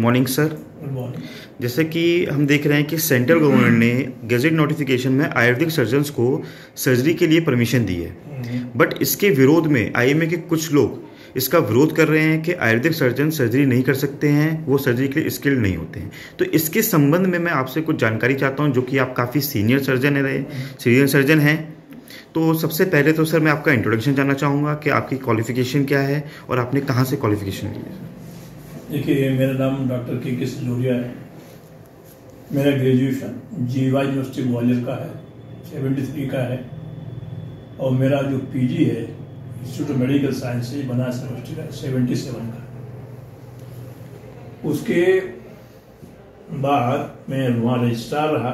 Morning sir. Good morning. जैसे कि हम देख रहे हैं कि सेंट्रल गवर्नमेंट ने गजट नोटिफिकेशन में आयुर्वेदिक सर्जन्स को सर्जरी के लिए परमिशन दी है, बट इसके विरोध में आईएमए के कुछ लोग इसका विरोध कर रहे हैं कि आयुर्वेदिक सर्जन सर्जरी नहीं कर सकते हैं, वो सर्जरी के लिए स्किल्ड नहीं होते हैं। तो इसके संबंध में मैं आपसे कुछ जानकारी चाहता हूं, जो कि आप काफ़ी सीनियर सर्जन रहे, सीनियर सर्जन हैं। तो सबसे पहले तो सर मैं आपका इंट्रोडक्शन जानना चाहूँगा कि आपकी क्वालिफिकेशन क्या है और आपने कहाँ से क्वालिफिकेशन ली है। देखिए, मेरा नाम डॉक्टर के सिलोरिया है। मेरा ग्रेजुएशन जीवा यूनिवर्सिटी ग्वालियर का है, 73 का है, और मेरा जो पीजी है institute of medical sciences Banaras university का 77 का। उसके बाद मैं वहाँ रजिस्ट्रार रहा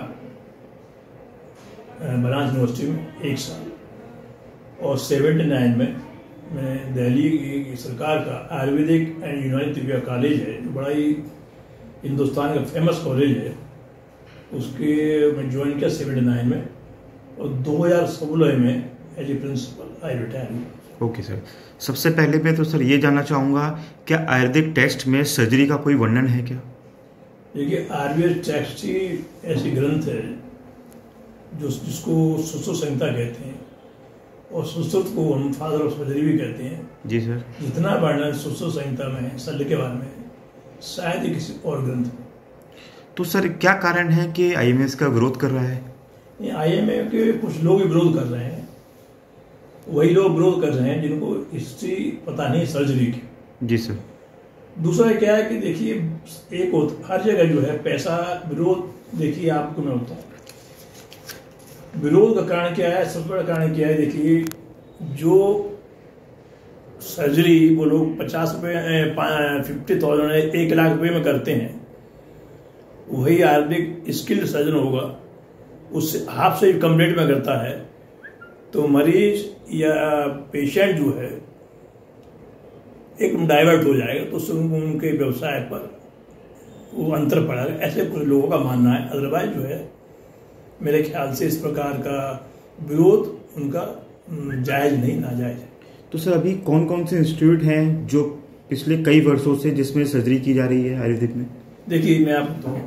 बनारस यूनिवर्सिटी में 1 साल, और 79 में मैं दिल्ली की सरकार का आयुर्वेदिक एंड यूनानी तिब्बिया कॉलेज है, जो बड़ा ही हिंदुस्तान का फेमस कॉलेज है, उसके मैं ज्वाइन किया 79 में, और 2016 में as a principal I retire. Okay sir, सबसे पहले मैं तो सर ये जानना चाहूँगा, क्या आयुर्वेदिक टेक्स्ट में सर्जरी का कोई वर्णन है क्या? देखिए, आयुर्वेद टेक्स्ट ही ऐसी ग्रंथ है जिसको सुश्रुत संहिता कहते हैं, और सुश्रुत को हम फादर ऑफ सर्जरी भी कहते हैं। जी सर। जितना वर्णन सुश्रुत संहिता में है, शल्य के बारे में है, शायद ही किसी और ग्रंथ में। तो सर क्या कारण है कि आईएमए का विरोध कर रहा है? आईएमए के कुछ लोग विरोध कर रहे हैं, वही लोग विरोध कर रहे हैं जिनको हिस्ट्री पता नहीं सर्जरी की। जी सर। दूसरा क्या है कि देखिए, एक हर जगह जो है पैसा विरोध, देखिए आपको मैं बताऊं विरोध का कारण क्या है। सबसे बड़ा कारण क्या है, देखिए जो सर्जरी वो लोग 50 रुपये 50,000 1 लाख रुपये में करते हैं, वही आयुर्वेदिक स्किल्ड सर्जन होगा उससे हाफ से कम रेट में करता है, तो मरीज या पेशेंट जो है एकदम डाइवर्ट हो जाएगा, तो उससे उनके व्यवसाय पर वो अंतर पड़ेगा। ऐसे कुछ लोगों का मानना है। अदरवाइज जो है मेरे ख्याल से इस प्रकार का विरोध उनका जायज नहीं, नाजायज है। तो सर अभी कौन कौन से इंस्टीट्यूट हैं जो पिछले कई वर्षों से जिसमें सर्जरी की जा रही है आयुर्वेदिक में? देखिए, मैं आपको बताऊं,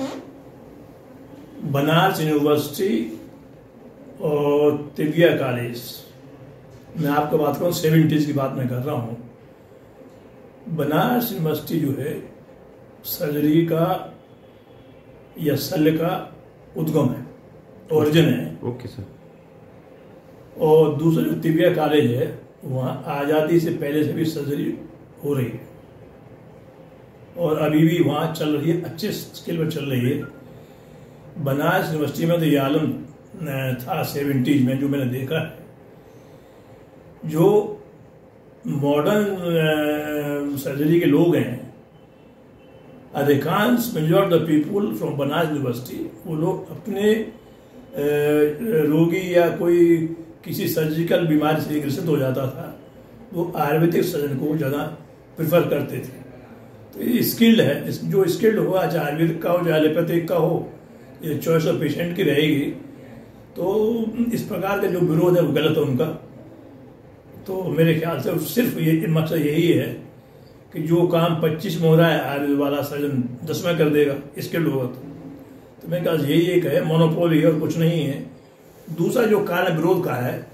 बनारस यूनिवर्सिटी और तिब्बिया कॉलेज, मैं आपको बात करूं 70s की बात मैं कर रहा हूं। बनारस यूनिवर्सिटी जो है सर्जरी का या शल्य का उद्गम है, ओरिजिन है। Okay sir. और दूसरा जो तिब्बिया कॉलेज है, वहाँ आज़ादी से पहले से भी सर्जरी हो रही है, और अभी भी वहाँ चल रही है, अच्छे स्केल पर चल रही है। बनारस यूनिवर्सिटी में तो ये आलम था 70s में, जो मैंने देखा है, जो मॉडर्न सर्जरी के लोग हैं, अधिकांश majority of the people from Banaras university, वो लोग अपने रोगी या कोई किसी सर्जिकल बीमारी से ग्रसित हो जाता था, वो आयुर्वेदिक सर्जन को ज़्यादा प्रेफर करते थे। तो ये स्किल्ड है, जो स्किल्ड होगा, चाहे आयुर्वेदिक का हो चाहे एलोपैथिक का हो, ये चॉइस ऑफ पेशेंट की रहेगी। तो इस प्रकार का जो विरोध है वो गलत है उनका। तो मेरे ख्याल से सिर्फ ये मकसद यही है कि जो काम 25 में हो रहा है, आयुर्वेद वाला सर्जन 10 में कर देगा, स्किल्ड होगा। तो मेरे ख्याल यही एक है, मोनोपोली है और कुछ नहीं है। दूसरा जो कारण विरोध का है,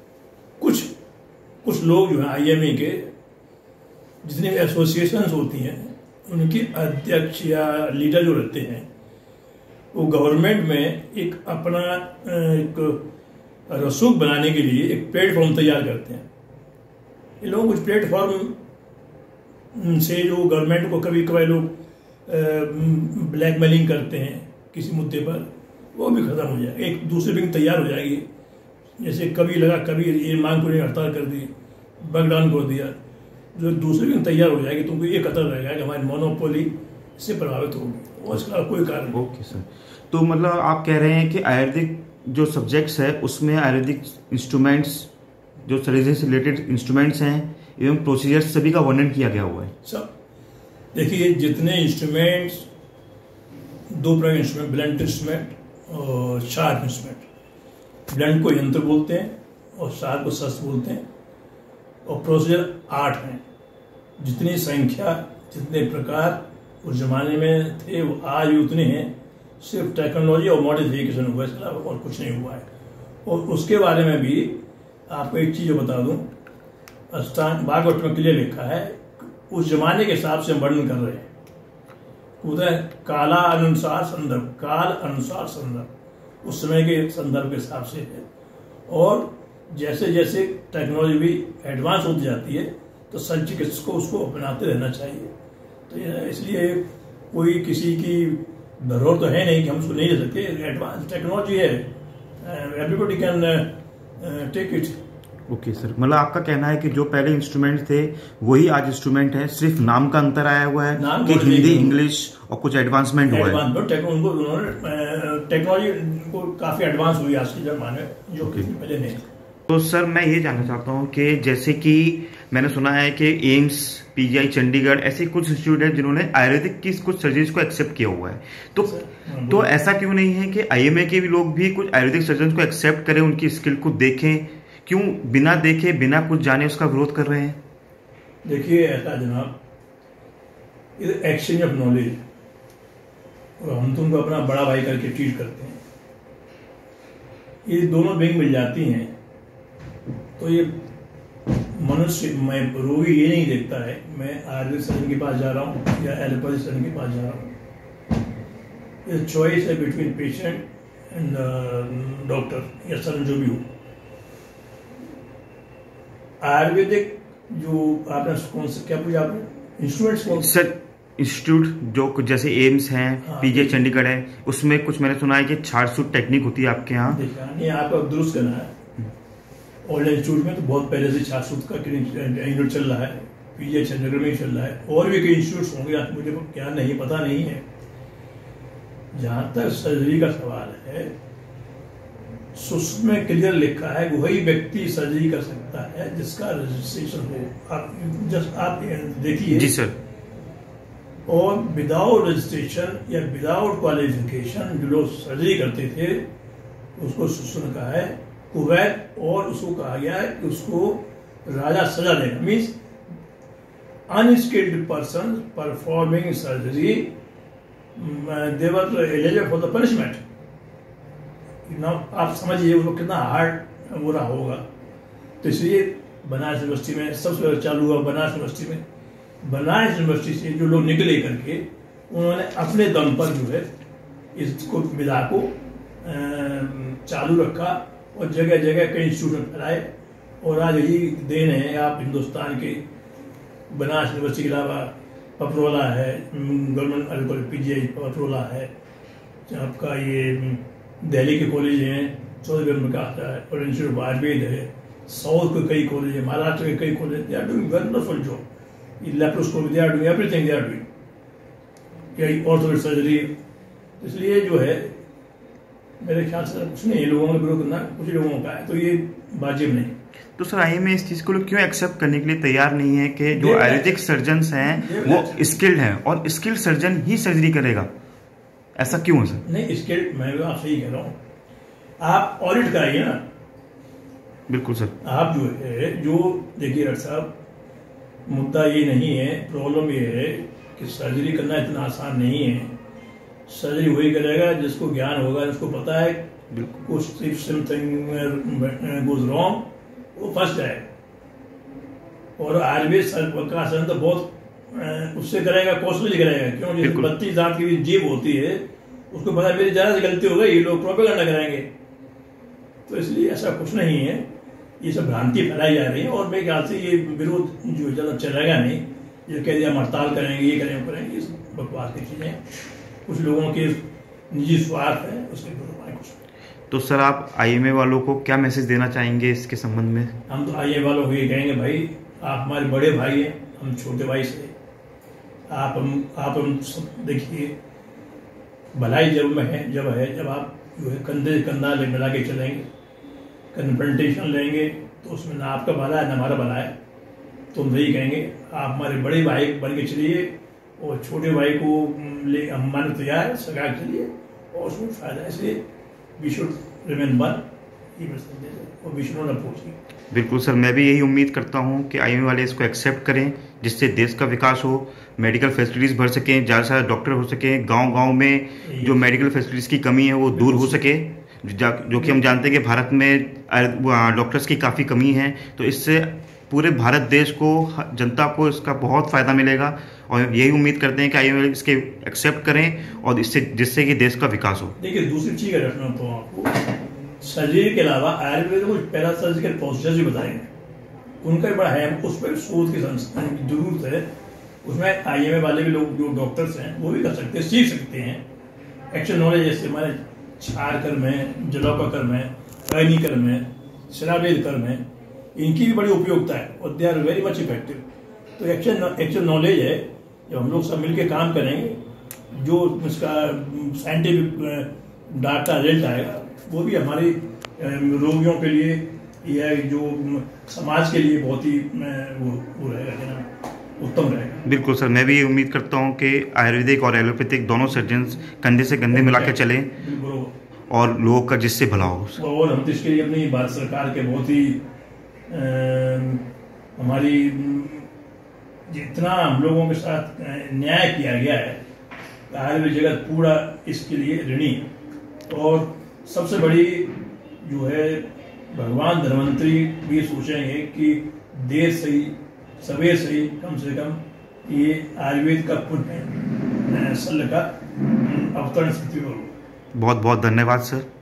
कुछ लोग जो है आईएमए के जितनी भी एसोसिएशंस होती हैं, उनकी अध्यक्ष या लीडर जो रहते हैं, वो गवर्नमेंट में एक अपना एक रसूख बनाने के लिए एक प्लेटफॉर्म तैयार करते हैं। ये लोग उस प्लेटफॉर्म से जो गवर्नमेंट को कभी कभी लोग ब्लैकमेलिंग करते हैं किसी मुद्दे पर, वो भी खत्म हो जाएगा। एक दूसरी विंग तैयार हो जाएगी। जैसे कभी लगा, कभी ये मांग को हड़ताल कर दी, बगडाउन कर दिया, जो दूसरी विंग तैयार हो जाएगी, तुमको ये खतरा रहेगा कि हमारी मोनोपोली इससे प्रभावित होगी, और इसका कोई कारण नहीं। ओके सर, तो मतलब आप कह रहे हैं कि आयुर्वेदिक जो सब्जेक्ट्स है उसमें आयुर्वेदिक इंस्ट्रूमेंट्स, जो सर्जरी से रिलेटेड इंस्ट्रूमेंट्स हैं एवं प्रोसीजर्स, सभी का वर्णन किया गया हुआ है। सब देखिए, जितने इंस्ट्रूमेंट्स, 2 प्रकार के इंस्ट्रूमेंट, ब्लंट इंस्ट्रूमेंट और शार्प इंस्ट्रूमेंट। ब्लंट को यंत्र बोलते हैं और शार्प को शस्त्र बोलते हैं, और प्रोसीजर 8 हैं। जितनी संख्या, जितने प्रकार, उस जमाने में थे वो आज भी उतने हैं, सिर्फ टेक्नोलॉजी और मॉडिफिकेशन हुआ है, इसके अलावा और कुछ नहीं हुआ है। और उसके बारे में भी आपको एक चीज़ बता दूं, अष्टांग भागवत में क्लियर लिखा है, उस जमाने के हिसाब से हम वर्णन कर रहे हैं। उधर काला अनुसार संदर्भ, काल अनुसार संदर्भ उस समय के संदर्भ के हिसाब से है। और जैसे जैसे टेक्नोलॉजी भी एडवांस होती जाती है तो संत चिकित्सक को उसको अपनाते रहना चाहिए। तो इसलिए कोई किसी की धरोहर तो है नहीं कि हम उसको नहीं ले सकते, एडवांस टेक्नोलॉजी है, everybody can take it. Okay sir, मतलब आपका कहना है कि जो पहले इंस्ट्रूमेंट थे वही आज इंस्ट्रूमेंट है, सिर्फ नाम का अंतर आया हुआ है कि हिंदी इंग्लिश और कुछ एडवांसमेंट हुआ है। टेक्नोलॉजी को काफी एडवांस हुई आज के जमाने में, जो पहले नहीं। तो सर मैं ये जानना चाहता हूँ कि जैसे कि मैंने सुना है कि एम्स, पीजीआई चंडीगढ़ ऐसे कुछ इंस्टीट्यूट है जिन्होंने आयुर्वेदिक की कुछ सर्जरीज को एक्सेप्ट किया हुआ है, तो ऐसा क्यों नहीं है कि आईएमए के भी लोग भी कुछ आयुर्वेदिक सर्जन को एक्सेप्ट करें, उनकी स्किल को देखें? क्यों बिना देखे बिना कुछ जाने उसका विरोध कर रहे हैं? देखिए ऐसा जनाब, एक्सचेंज ऑफ नॉलेज, और हम तुमको अपना बड़ा भाई करके ट्रीट करते हैं, ये दोनों विंग मिल जाती हैं तो ये मनुष्य, मैं रोगी ये नहीं देखता है मैं आयुर्वेदिक सर्जन के पास जा रहा हूँ या एलोपैथी सर्जन के पास जा रहा हूँ। ये चॉइस है बिटवीन पेशेंट एंड डॉक्टर या सर्जन जो भी हो। आयुर्वेदिक जो आपने कौन से क्या पूछा आपने, इंस्ट्रूमेंट्स सर? इंस्टीट्यूट जो जैसे एम्स हैं, पीजीआई चंडीगढ़ है, उसमें कुछ मैंने सुना है कि छाड़-छूट टेक्निक होती है आपके यहाँ। नहीं, आपका दुरुस्त करना है। ओल्ड इंस्टीट्यूट में तो बहुत पहले से छाड़-छूट का क्लिनिक चल रहा है, पीजीआई चंडीगढ़ में चल रहा है, और भी कई इंस्टीट्यूट होंगे, मुझे क्या नहीं पता नहीं है। जहां तक सर्जरी का सवाल है, उसमें क्लियर लिखा है वही व्यक्ति सर्जरी कर सकता है जिसका रजिस्ट्रेशन हो। आप देखिए जी सर। और विदाउट रजिस्ट्रेशन या विदाउट क्वालिफिकेशन जो लोग सर्जरी करते थे उसको सुन कहा है कुवैत, और उसको कहा गया है कि उसको राजा सजा देगा। Means unskilled person performing surgery they were eligible for the punishment. आप समझिए उसको कितना हार्ड बुरा होगा। तो इसलिए बनारस यूनिवर्सिटी में सबसे चालू हुआ, बनारस यूनिवर्सिटी में, बनारस यूनिवर्सिटी से जो लोग निकले करके उन्होंने अपने दम पर जो है इसको विधा को चालू रखा और जगह जगह कई इंस्टीट्यूट फैलाए। और आज यही देन है, आप हिंदुस्तान के बनारस यूनिवर्सिटी के अलावा पपरोला है, गवर्नमेंट पीजीआई पपरोला है, आपका ये दिल्ली के कॉलेज हैं, चौधरी में आता है, और इंस्टीट्यूट आयुर्वेद है, साउथ के कई कॉलेज है, महाराष्ट्र के कई college, they are doing wonderful job. Laparoscopy they are doing everything, they are doing orthopaedic surgery. इसलिए जो है मेरे ख्याल से कुछ नहीं, लोगों ने विरोध करना कुछ लोगों का है, तो ये वाजिब नहीं। तो सर आईएमए इस चीज को क्यों एक्सेप्ट करने के लिए तैयार नहीं है कि जो आयुर्वेदिक सर्जन्स हैं वो स्किल्ड हैं और स्किल्ड सर्जन ही सर्जरी करेगा? ऐसा क्यों है सर? नहीं, स्किल्ड मैं आपसे ही कह रहा हूँ, आप ऑडिट कराइए ना। बिल्कुल सर। आप जो है जो देखिए डॉक्टर साहब, मुद्दा ये नहीं है, प्रॉब्लम ये है कि सर्जरी करना इतना आसान नहीं है। सर्जरी वही करेगा जिसको ज्ञान होगा, जिसको पता है कुछ इफ समथिंग गोज रॉन्ग वो फंस जाए। और आयुर्वेद का आसन तो बहुत उससे करेगा, कॉस्टली करेगा। क्यों? जैसे 32 दांत की भी जीभ होती है, उसको पता है मेरी ज्यादा से गलती हो गई, ये लोग प्रोपेगेंडा कराएंगे। तो इसलिए ऐसा कुछ नहीं है, ये सब भ्रांति फैलाई जा रही है। और मेरे ख्याल से ये विरोध जो ज्यादा चलेगा नहीं, ये कह दिया हम हड़ताल करेंगे, ये करेंगे, वो करेंगे, ये सब बकवास की चीजें। कुछ लोगों के निजी स्वार्थ है, उसके विरोध में कुछ। तो सर आप आईएमए वालों को क्या मैसेज देना चाहेंगे इसके संबंध में? हम तो आईएमए वालों को ये कहेंगे, भाई आप हमारे बड़े भाई हैं, हम छोटे भाई से आप हम देखिए, भलाई जब आप जो है कंधे कंधा मिला के चलेंगे, कन्फ्रंटेशन लेंगे, तो उसमें ना आपका भला है ना हमारा भला है। तो हम यही कहेंगे, आप हमारे बड़े भाई बन के चलिए और छोटे भाई को हम मानने तैयार है, सगा के चलिए और उसमें फायदा है। इसलिए वी शुड रिमेन वन, ये मैं संदेश है और विष्णु ने पूछी। बिल्कुल सर, मैं भी यही उम्मीद करता हूँ कि आईएमए वाले इसको एक्सेप्ट करें, जिससे देश का विकास हो, मेडिकल फैसिलिटीज़ बढ़ सकें, ज़्यादा से ज़्यादा डॉक्टर हो सकें, गांव-गांव में जो मेडिकल फैसिलिटीज़ की कमी है वो दूर हो सके, जो कि हम जानते हैं कि भारत में डॉक्टर्स की काफ़ी कमी है। तो इससे पूरे भारत देश को, जनता को इसका बहुत फ़ायदा मिलेगा और यही उम्मीद करते हैं कि आईएमए इसके एक्सेप्ट करें और जिससे कि देश का विकास हो। देखिए, दूसरी चीज़ का रखना तो आपको सर्जरी के अलावा आयुर्वेद में कुछ पैरा सर्जिकल प्रोसीजर्स भी बताए हैं, उनका भी बड़ा है, उस पर शोध की संस्थान की जरूरत है। उसमें आईएमए वाले भी लोग जो डॉक्टर्स हैं वो भी कर सकते हैं, सीख सकते हैं। एक्चुअल नॉलेज जैसे हमारे क्षार कर्म है, जलौका कर्म है, कैनी कर्म है, शराबेद कर्म है, इनकी भी बड़ी उपयोगिता है और they are very much effective. तो एक्चुअल नॉलेज है, जब हम लोग सब मिलकर काम करेंगे, जो उसका साइंटिफिक डाटा रिजल्ट आएगा वो भी हमारे रोगियों के लिए या जो समाज के लिए बहुत ही वो रहेगा, उत्तम रहेगा। बिल्कुल सर, मैं भी ये उम्मीद करता हूँ कि आयुर्वेदिक और एलोपैथिक दोनों सर्जन कंधे से कंधे मिला के चलें और लोगों का जिससे भला हो। और हम तो इसके लिए अपनी भारत सरकार के बहुत ही हमारी जितना हम लोगों के साथ न्याय किया गया है, आयुर्वेद जगत पूरा इसके लिए ऋणी। और सबसे बड़ी जो है, भगवान धन्वंतरी भी सोचेंगे कि देर सही सवेर सही, कम से कम ये आयुर्वेद का पुण्य सल का अवतरण। बहुत बहुत धन्यवाद सर।